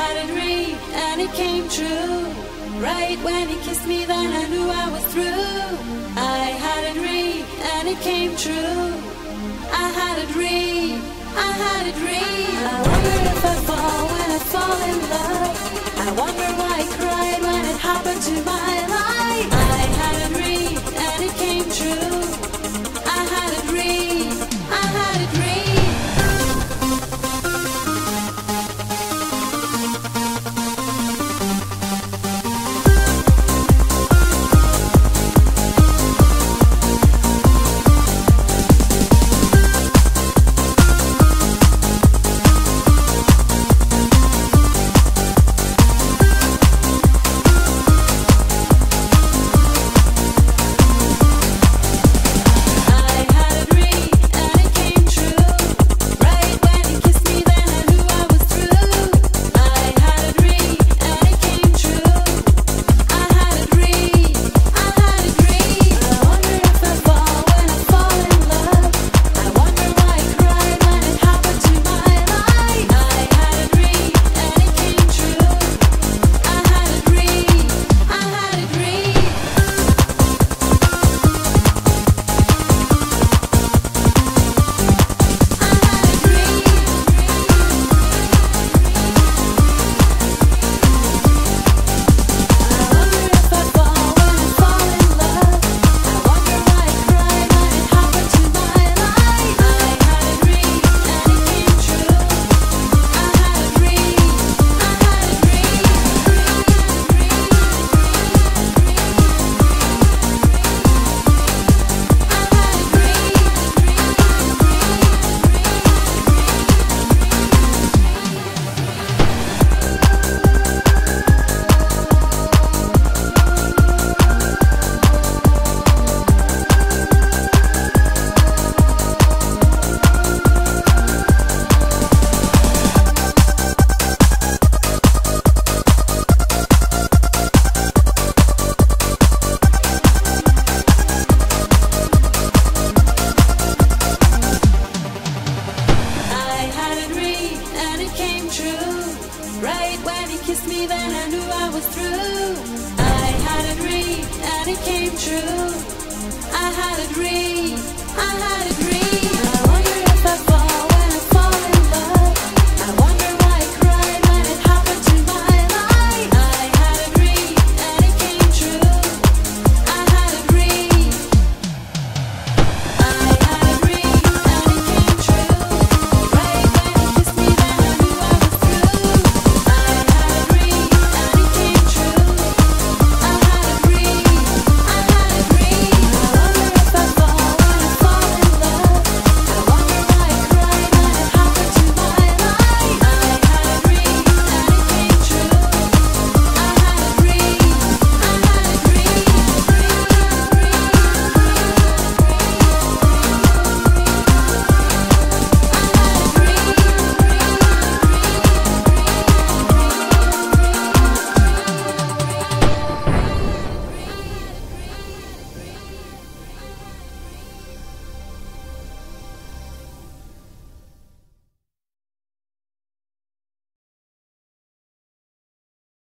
had a dream and it came true. Right when he kissed me, then I knew I was through. I had a dream and it came true. I had a dream, I had a dream. I wonder if I fall when I fall in love. I wonder why I cried when it happened to my